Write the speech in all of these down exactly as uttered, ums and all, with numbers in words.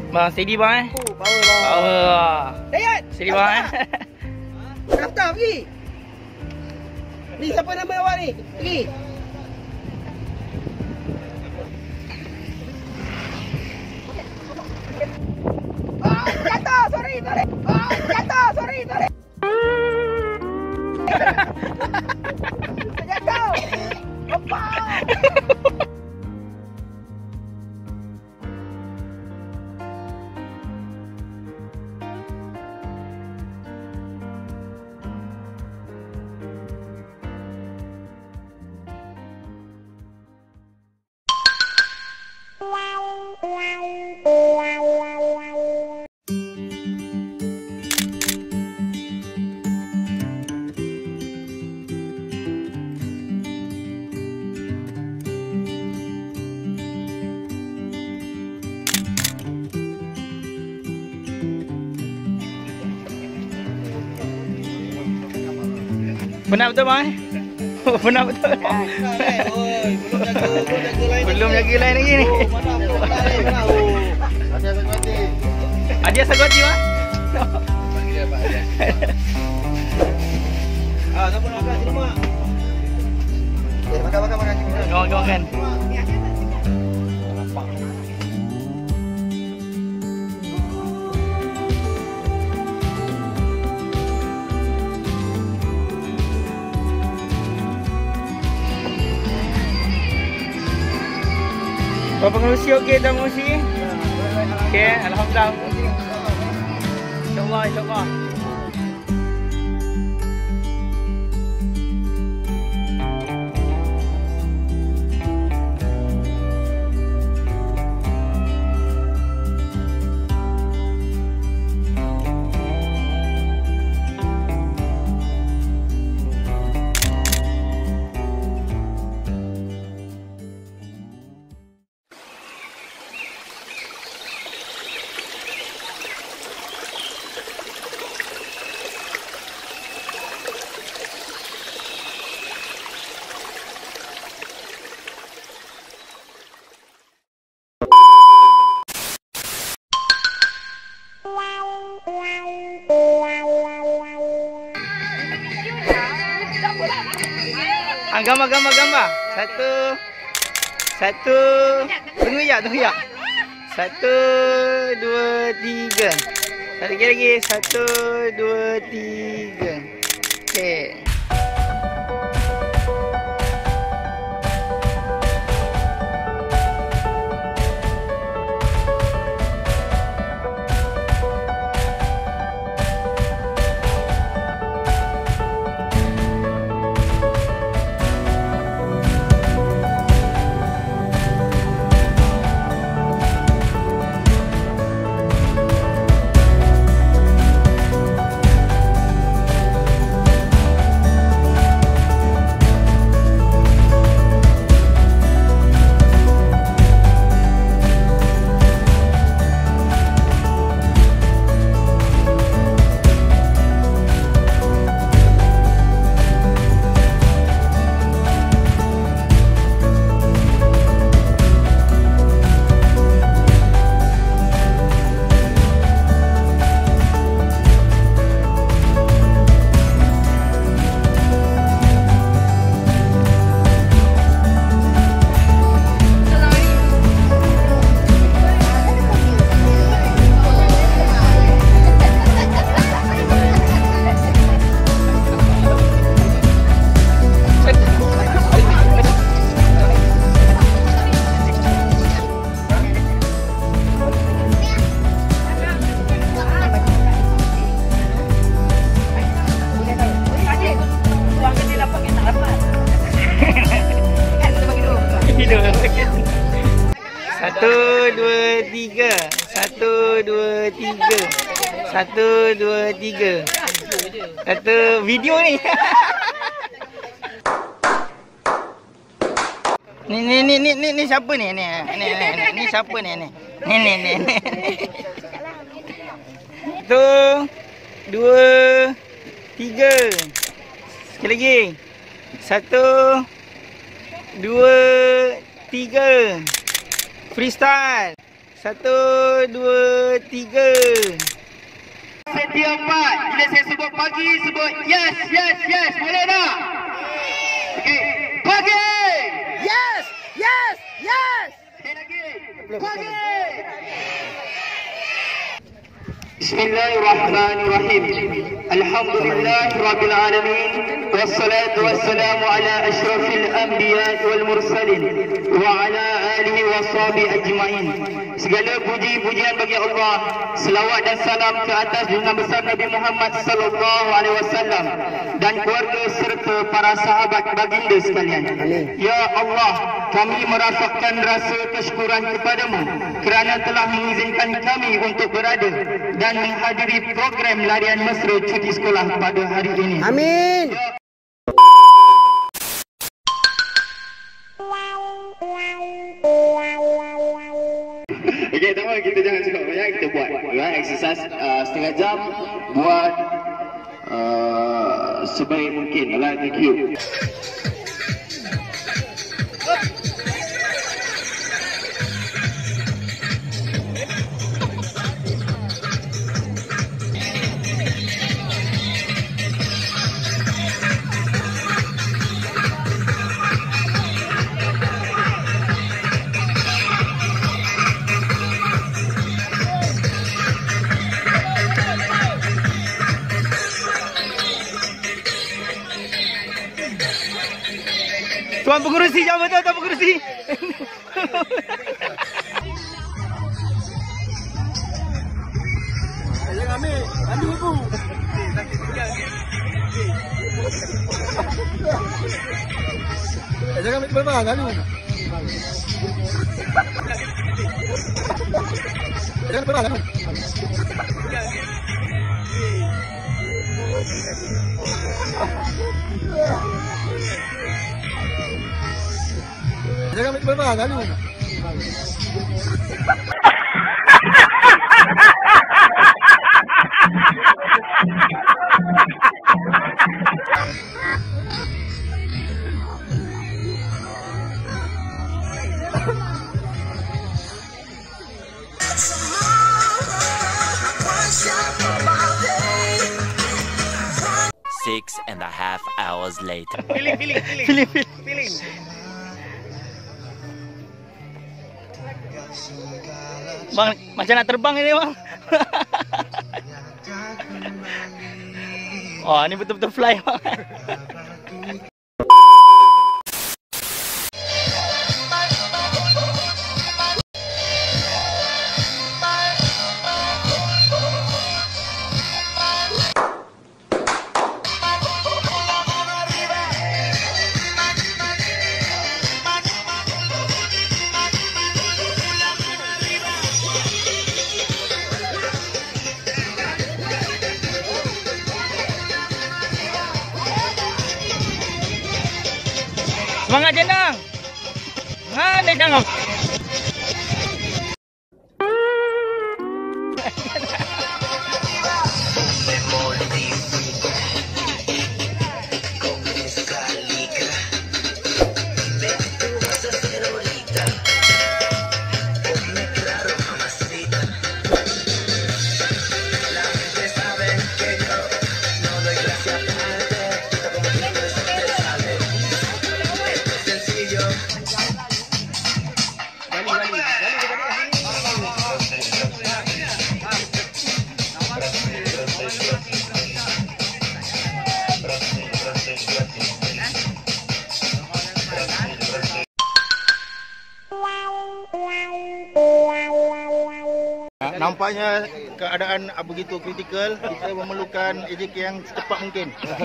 Bang, steady bang eh. Oh, power bang. Power. Dayat. Steady bang eh. Daftar pergi. Ni siapa nama awak ni? Pergi. Oh, jatuh. Sorry, sorry. Oh, jatuh. Sorry, sorry. Jatuh. Apa? Benar betul bang eh? Benar betul. Belum jaga lain lagi ni. Ada sagoti bang? Bagi dia Pak. Ah, siapa nak makan sini mak? Eh, makan makan makan. Makan makan. Berapa pengerusi okey tak pengerusi? Okey, alhamdulillah. InsyaAllah, insyaAllah. Ah, gambar, gambar, gambar. Satu. Satu. Tunggu ya, tunggu ya. Satu, dua, tiga. Satu lagi lagi. Satu, dua, tiga. Okey. Satu, dua, tiga. Satu, dua, tiga. Satu, dua, tiga. Satu video ni. Ni ni ni ni ni, ni siapa ni? Ni ni ni, ni siapa ni ni? Ni ni ni. Satu, dua, tiga. Sekali lagi. Satu, dua, tiga. Freestyle. Satu, dua, tiga. Seti empat. Bila saya sebut pagi, sebut yes, yes, yes. Boleh tak? Okey. Pagi! Yes! Yes! Yes! Sekali lagi. Pagi! Bismillahirrahmanirrahim. Alhamdulillah Rabbil Alamin. Wassalatu wassalamu ala ashrafil anbiya wal mursalin. Wa ala alihi wa sahbihi ajma'in. Segala puji-pujian bagi Allah. Selawat dan salam ke atas junjungan besar Nabi Muhammad sallallahu alaihi wasallam dan keluarga serta para sahabat baginda sekalian. Ya Allah, kami merasakan rasa kesyukuran kepadamu kerana telah mengizinkan kami untuk berada dan menghadiri program larian mesra cuti sekolah pada hari ini. Amin. Okey, tak apa, kita jangan cakap banyak, kita buat right? Exercise uh, setengah jam, buat uh, sebaik mungkin. Alright, thank you. Tuan pengurusi, jawab betul Tuan pengurusi. Jangan ambil. Ambil ibu. Jangan ambil berbang. Ambil. Jangan berbang. Ambil. Jangan ambil berbang. Ambil. Six and a half hours later. Feeling, feeling, feeling. Feeling, feeling. Bang, macam nak terbang ini bang. Oh, ini betul-betul fly bang. Semangat jenang. Ha, naik tangga. Nampaknya keadaan begitu kritikal, kita memerlukan A J K yang secepat mungkin.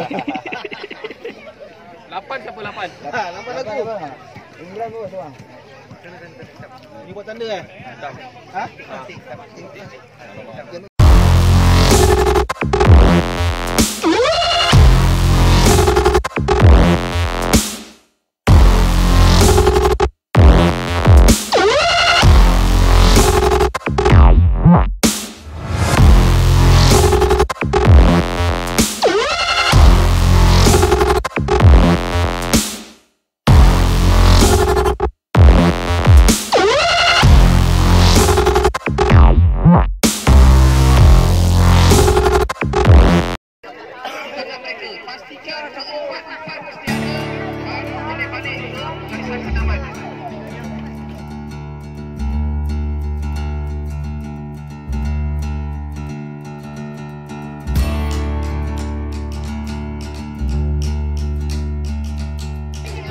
Lapan siapa lapan? Ha, lapan aku. Sembilan bagus bang. Ini buat tanda eh? Ha?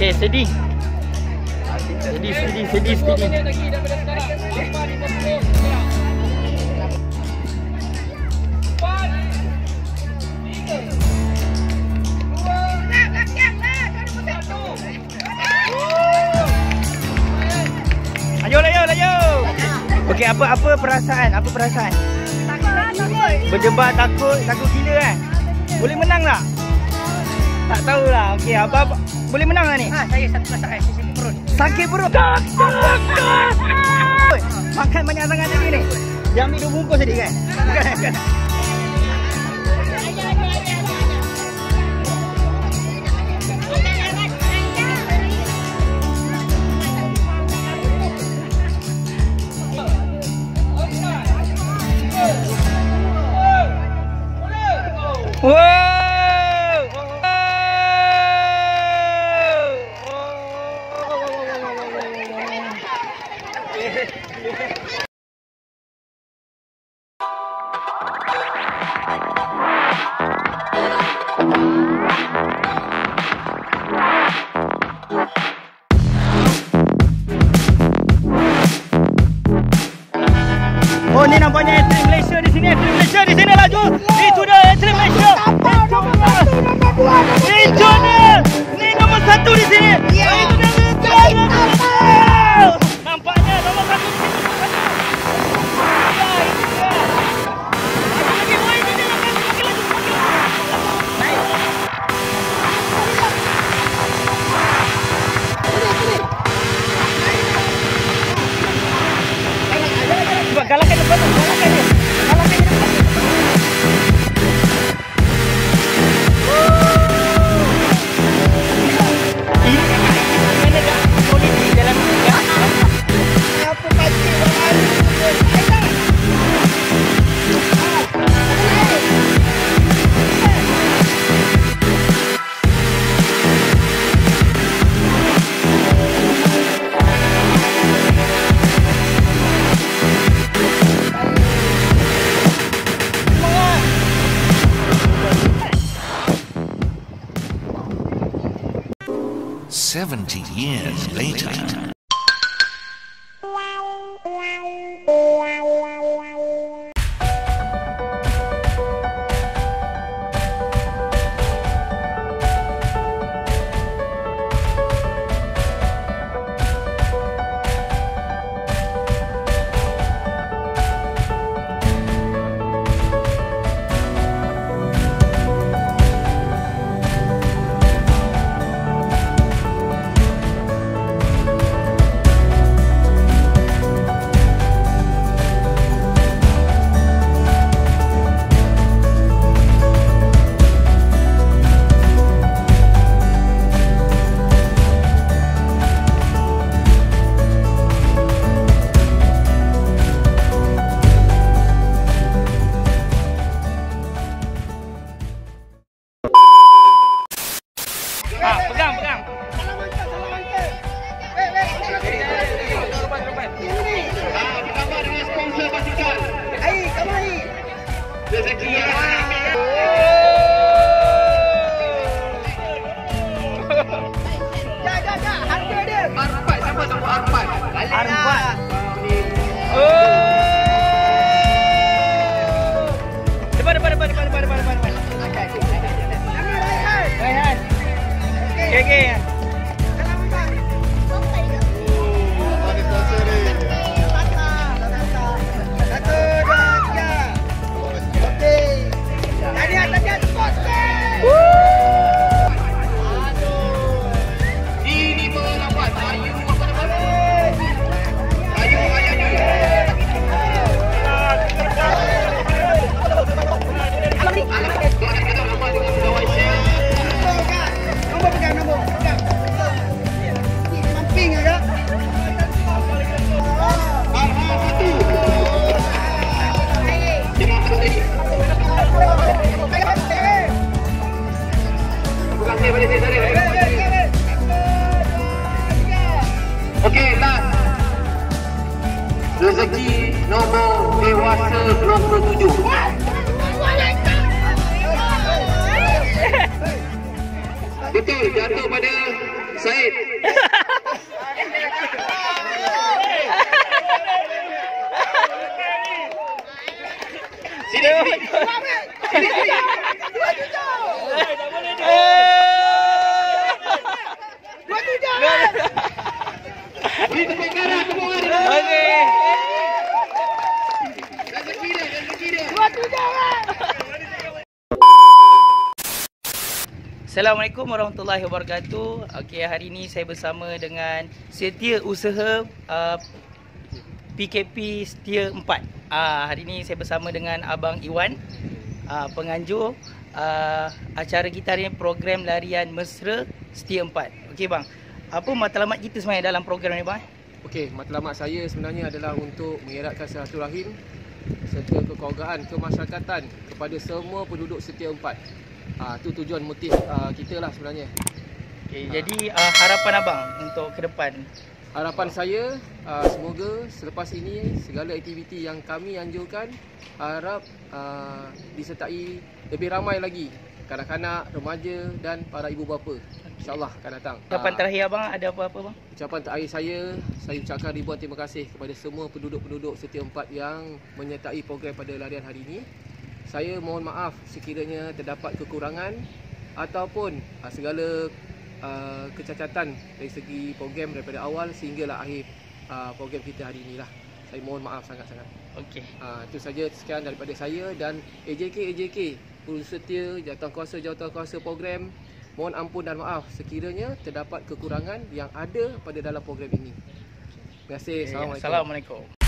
Okey, steady. Steady, steady, steady, steady. Laju, laju, laju. Okey, apa apa perasaan? Apa perasaan? Berdebat takut, takut gila kan? Boleh menang tak? Tak tahulah. Okey, apa, apa boleh menang tak ni? Ha, saya satu perasaan, saya sakit perut. Sakit perut. Makan banyak sangat tadi ni. Dia ambil dua bungkus tadi kan? Kan, kan. Wow! Oh, ni nampaknya entry Malaysia di sini, entry Malaysia di sini laju. Itu dia entry Malaysia. Itu dia. Ni nombor satu di sini. Itu dia. Nampaknya nombor satu di sini. Ya, itu dia. Lagi, woi, ini dia. Lagi, lagi, lagi. Cuba galakkan depan tu, galakkan dia. Galakkan dia depan. Ini mana dah politik dalam ya? Apa pasti orang Seventy years later. Ah, pegang, pegang. Arfan. Oh. Depan, depan, depan, depan, depan, depan, depan. Raihan. Okey, okey. Satu, dua, tiga. Okey. Assalamualaikum warahmatullahi wabarakatuh. Okey, hari ini saya bersama dengan Setiausaha uh, P K P Setia empat. Uh, hari ini saya bersama dengan Abang Iwan, uh, penganjur uh, acara kita hari ini, program larian mesra Setia empat. Okey bang, apa matlamat kita sebenarnya dalam program ni bang? Okey, matlamat saya sebenarnya adalah untuk mengeratkan silaturahim serta kekeluargaan kemasyarakatan kepada semua penduduk Setia empat. Ah, tu tujuan motif uh, kita lah sebenarnya. Okay, ha. Jadi uh, harapan abang untuk ke depan? Harapan saya uh, semoga selepas ini segala aktiviti yang kami anjurkan harap uh, disertai lebih ramai lagi kanak-kanak, remaja dan para ibu bapa. InsyaAllah akan datang. Ucapan terakhir abang ada apa-apa bang? Ucapan terakhir saya, saya ucapkan ribuan terima kasih kepada semua penduduk-penduduk Setia empat yang menyertai program pada larian hari ini. Saya mohon maaf sekiranya terdapat kekurangan ataupun uh, segala uh, kecacatan dari segi program daripada awal sehinggalah akhir uh, program kita hari inilah. Saya mohon maaf sangat-sangat. Okey. Uh, itu saja sekian daripada saya dan A J K A J K Penduduk Setia, Jawatankuasa Jawatankuasa program. Mohon ampun dan maaf sekiranya terdapat kekurangan yang ada pada dalam program ini. Terima kasih. Okay. Assalamualaikum. Assalamualaikum.